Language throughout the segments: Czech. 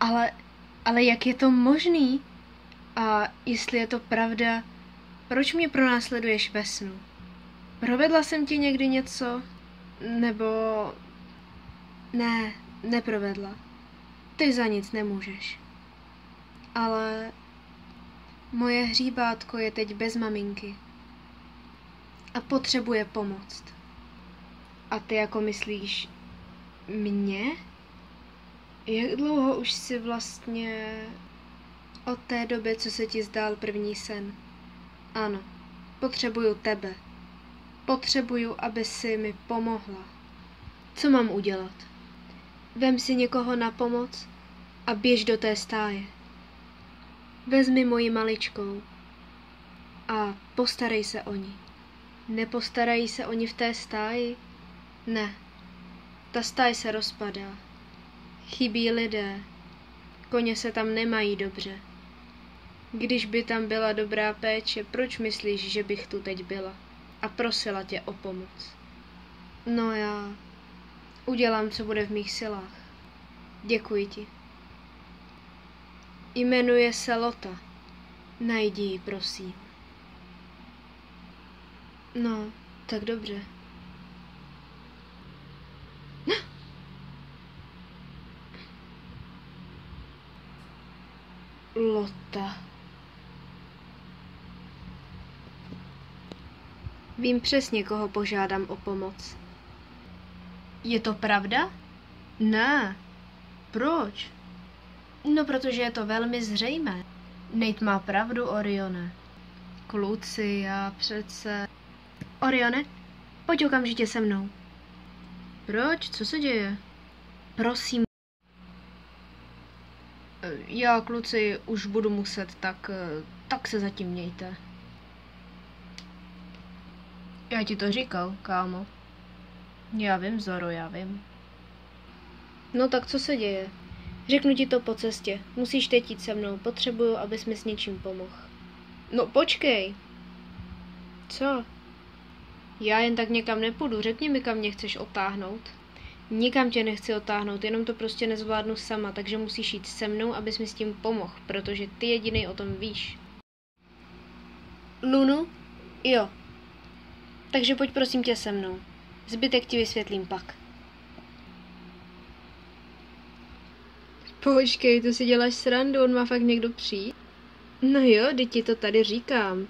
Ale jak je to možný? A jestli je to pravda, proč mě pronásleduješ ve snu? Provedla jsem ti někdy něco? Nebo... Ne, neprovedla. Ty za nic nemůžeš. Ale... moje hříbátko je teď bez maminky. A potřebuje pomoc. A ty jako myslíš... mě? Jak dlouho už si vlastně... od té doby, co se ti zdál první sen? Ano, potřebuju tebe. Potřebuju, aby si mi pomohla. Co mám udělat? Vem si někoho na pomoc a běž do té stáje. Vezmi moji maličkou a postarej se o ní. Nepostarají se o ní v té stáji? Ne. Ta stáj se rozpadá. Chybí lidé. Koně se tam nemají dobře. Když by tam byla dobrá péče, proč myslíš, že bych tu teď byla a prosila tě o pomoc? No já udělám, co bude v mých silách. Děkuji ti. Jmenuje se Lota. Najdi ji, prosím. No, tak dobře. Lota. Vím přesně, koho požádám o pomoc. Je to pravda? Ne. Proč? No, protože je to velmi zřejmé. Nate má pravdu, Orione. Kluci, já přece... Orione, pojď okamžitě se mnou. Proč? Co se děje? Prosím. Já, kluci, už budu muset, tak se zatím mějte. Já ti to říkal, kámo. Já vím, Zoro, já vím. No tak co se děje? Řeknu ti to po cestě. Musíš teď jít se mnou. Potřebuju, abys mi s něčím pomohl. No počkej. Co? Já jen tak někam nepůjdu. Řekni mi, kam mě chceš otáhnout. Nikam tě nechci otáhnout, jenom to prostě nezvládnu sama, takže musíš jít se mnou, abys mi s tím pomohl, protože ty jedinej o tom víš. Lunu? Jo. Takže pojď prosím tě se mnou. Zbytek ti vysvětlím pak. Počkej, to si děláš srandu, on má fakt někdo přijít? No jo, teď ti to tady říkám.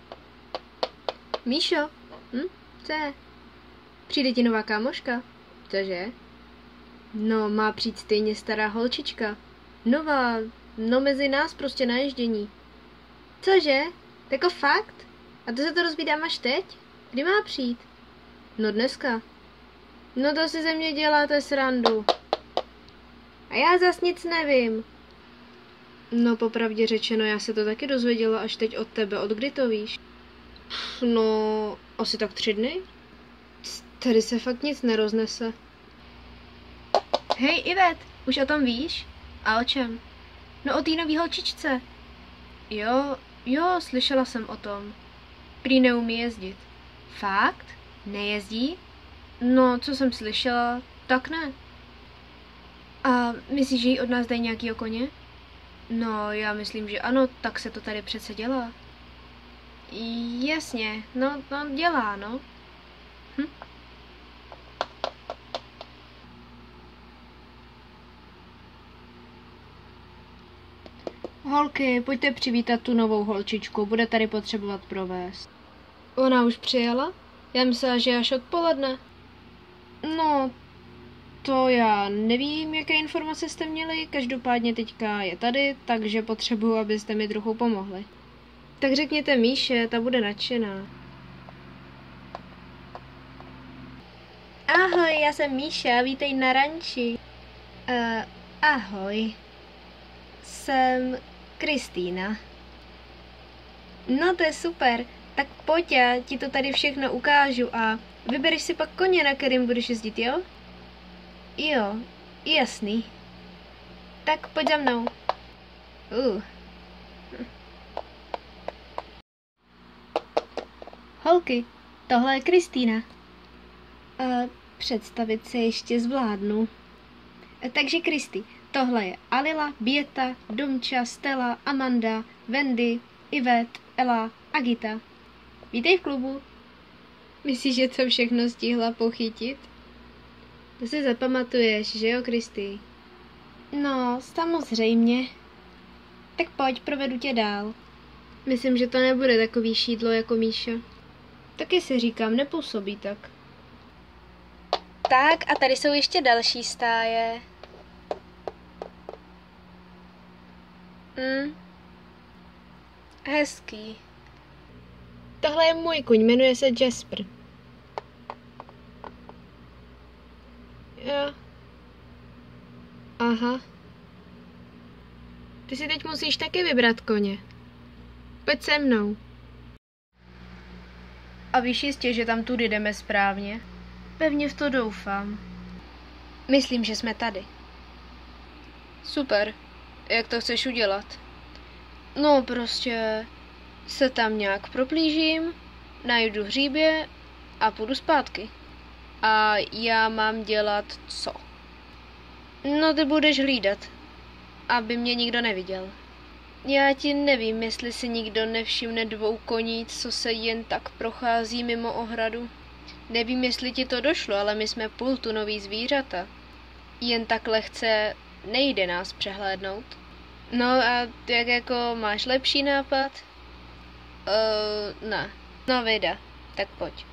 Míšo? Co je? Přijde ti nová kámoška? Cože? No, má přijít stejně stará holčička. Nová, no mezi nás prostě na ježdění. Cože? Jako fakt? A to se to rozvídám až teď? Kdy má přijít? No dneska. No to si ze mě děláte srandu. A já zas nic nevím. No popravdě řečeno, já se to taky dozvěděla až teď od tebe. Od kdy to víš? No, asi tak 3 dny. Tady se fakt nic neroznese. Hej, Ivet, už o tom víš? A o čem? No o té nový holčičce. Jo, slyšela jsem o tom. Prý neumí jezdit. Fakt? Nejezdí? No, co jsem slyšela, tak ne. A myslíš, že jí od nás dají nějakýho koně? No, já myslím, že ano, tak se to tady přece dělá. Jasně, no dělá, no. Holky, pojďte přivítat tu novou holčičku, bude tady potřebovat provést. Ona už přijela? Já myslela, že až odpoledne. No, to já nevím, jaké informace jste měli, každopádně teďka je tady, takže potřebuju, abyste mi trochu pomohli. Tak řekněte Míše, ta bude nadšená. Ahoj, já jsem Míša, vítej na ranči. Ahoj. Jsem Kristýna. No to je super, tak pojď, já ti to tady všechno ukážu a vybereš si pak koně, na kterým budeš jezdit, jo? Jo, jasný. Tak pojď za mnou. Holky, tohle je Kristýna. Představit se ještě zvládnu. Takže Kristi, Tohle je Alila, Běta, Domča, Stella, Amanda, Wendy, Ivet, Ela a Gita. Vítej v klubu. Myslíš, že to všechno stihla pochytit? To si zapamatuješ, že jo, Kristý? No, samozřejmě. Tak pojď, provedu tě dál. Myslím, že to nebude takový šídlo jako Míša. Taky si říkám, nepůsobí tak. Tak a tady jsou ještě další stáje. Hezký. Tohle je můj kuň, jmenuje se Jasper. Jo. Aha. Ty si teď musíš taky vybrat koně. Pojď se mnou. A víš jistě, že tam tudy jdeme správně? Pevně v to doufám. Myslím, že jsme tady. Super. Jak to chceš udělat? No prostě se tam nějak proplížím, najdu hříbě a půjdu zpátky. A já mám dělat co? No ty budeš hlídat, aby mě nikdo neviděl. Já ti nevím, jestli si nikdo nevšimne 2 koní, co se jen tak prochází mimo ohradu. Nevím, jestli ti to došlo, ale my jsme pultunoví zvířata. Jen tak lehce nejde nás přehlédnout. No a jak jako máš lepší nápad? Ne. No vyjde, tak pojď.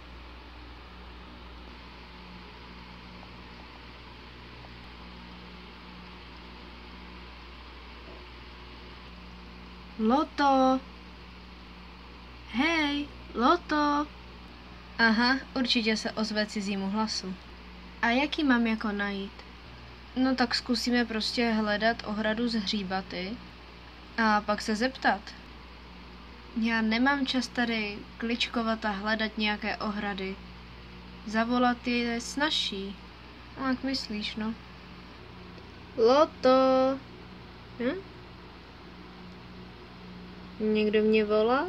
Loto! Hej, Loto! Aha, určitě se ozve cizímu hlasu. A jaký mám jako najít? No tak zkusíme prostě hledat ohradu z hříbaty a pak se zeptat. Já nemám čas tady kličkovat a hledat nějaké ohrady. Zavolat je snazší. No, jak myslíš, no? Loto! Někdo mě volá?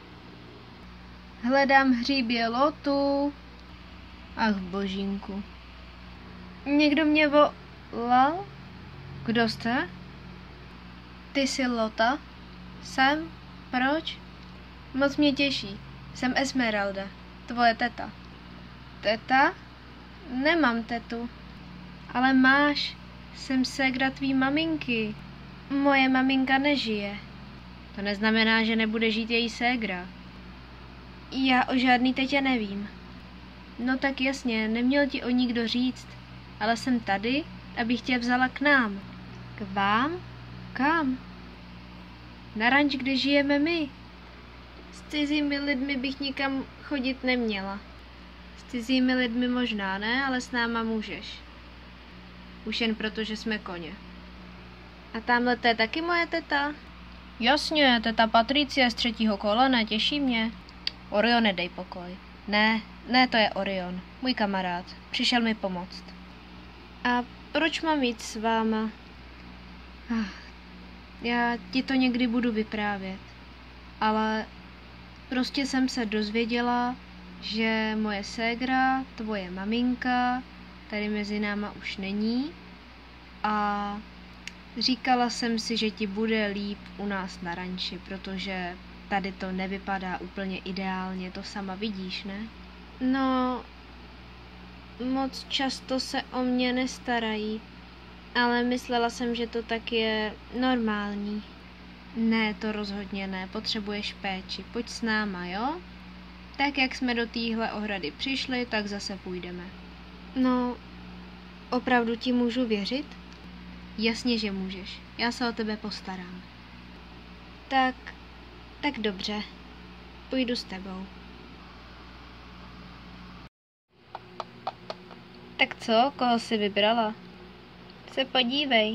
Hledám hříbě Lotu. Ach, božínku. Někdo mě volal? Kdo jste? Ty jsi Lota? Jsem? Proč? Moc mě těší. Jsem Esmeralda, tvoje teta. Teta? Nemám tetu. Ale máš. Jsem ségra tvý maminky. Moje maminka nežije. To neznamená, že nebude žít její ségra. Já o žádný tetě nevím. No tak jasně, neměl ti o ní kdo říct. Ale jsem tady, abych tě vzala k nám. K vám? Kam? Na ranč, kde žijeme my. S cizími lidmi bych nikam chodit neměla. S cizími lidmi možná ne, ale s náma můžeš. Už jen proto, že jsme koně. A tamhle to je taky moje teta? Jasně, teta Patricie z 3. kolena, těší mě. Orione, dej pokoj. Ne, to je Orion, můj kamarád. Přišel mi pomoct. A proč mám jít s váma? Já ti to někdy budu vyprávět. Ale prostě jsem se dozvěděla, že moje ségra, tvoje maminka, tady mezi náma už není. A říkala jsem si, že ti bude líp u nás na ranči, protože tady to nevypadá úplně ideálně, to sama vidíš, ne? No, moc často se o mě nestarají, ale myslela jsem, že to tak je normální. Ne, to rozhodně ne, potřebuješ péči, pojď s náma, jo? Tak, jak jsme do téhle ohrady přišli, tak zase půjdeme. No, opravdu ti můžu věřit? Jasně, že můžeš, já se o tebe postarám. Tak dobře, půjdu s tebou. Tak co, koho jsi vybrala? Se podívej.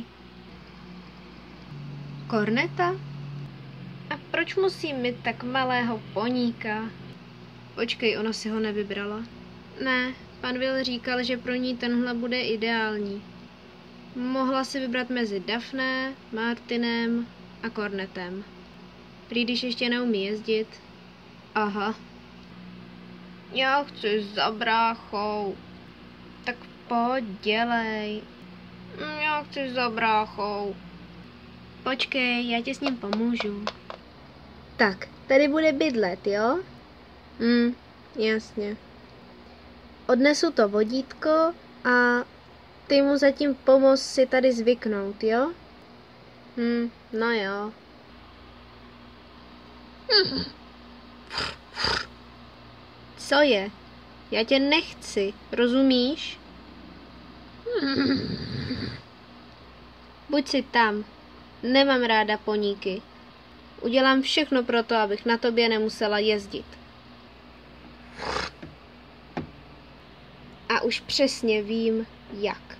Korneta? A proč musím mít tak malého poníka? Počkej, ona si ho nevybrala. Ne, pan Will říkal, že pro ní tenhle bude ideální. Mohla si vybrat mezi Daphne, Martinem a Kornetem. Prý když ještě neumí jezdit. Aha. Já chci za bráchou. Tak pojď, dělej. Já chci za bráchou. Počkej, já ti s ním pomůžu. Tak, tady bude bydlet, jo? Jasně. Odnesu to vodítko a ty mu zatím pomoz si tady zvyknout, jo? No jo. Co je? Já tě nechci, rozumíš? Buď si tam. Nemám ráda poníky. Udělám všechno pro to, abych na tobě nemusela jezdit. A už přesně vím, jak.